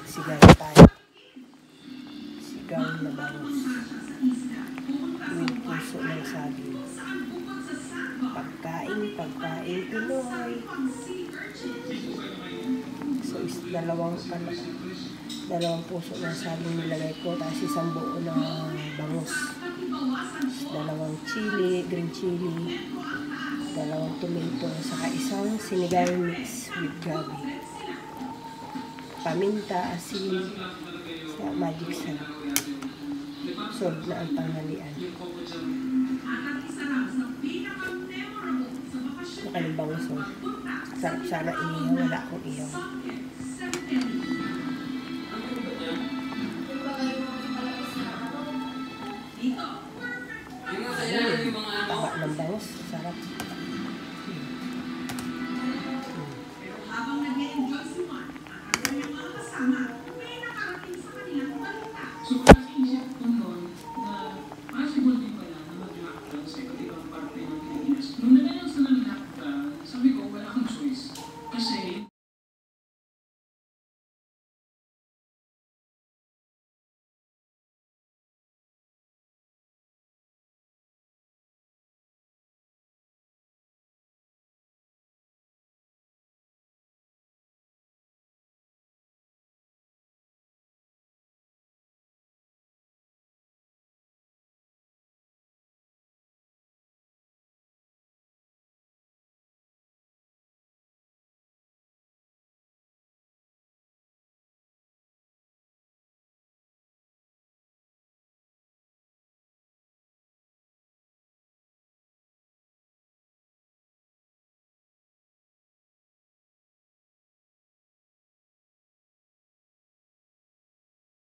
Magsigaw tayo. Sigaw na bangus. With puso ng saging. Pagkain Pinoy. So, dalawang puso ng saging nilagay ko. Tapos isang buo ng bangus. Dalawang chili, green chili. Dalawang tomato. Saka isang sinigang mix with gabi. Paminta, asin, magic sarap. Solve na ang tanghalian. Nakalibang so. Sarap sana inihaw. Wala akong ihaw. Taba ng bangus. Sarap. Habang nag-enjoy si Juan, ang kanyang mga kasama